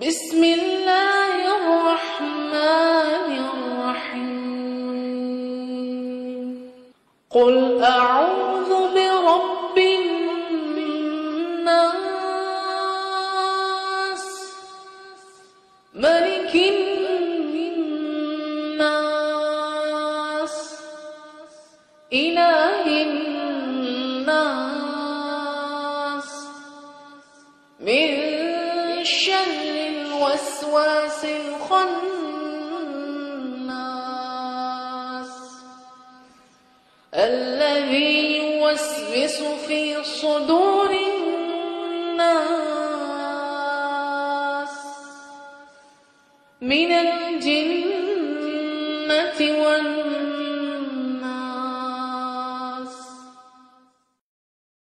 بسم الله الرحمن الرحيم قل أعوذ برب الناس ملك الناس إله الناس من شر الوسواس الخناس الذي يوسوس في صدور